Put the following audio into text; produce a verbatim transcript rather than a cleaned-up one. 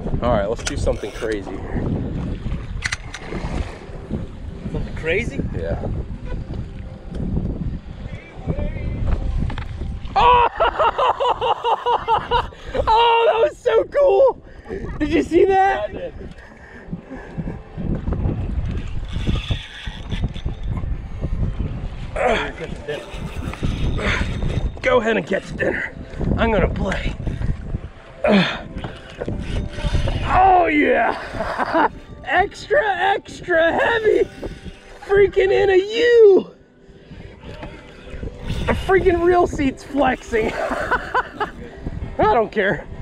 All right, let's do something crazy. Something crazy? Yeah. Oh! Oh, that was so cool! Did you see that? Yeah, I did. Go ahead and catch dinner. I'm gonna play. Oh yeah! Extra, extra heavy! Freaking in a U! A freaking real seat's flexing. I don't care.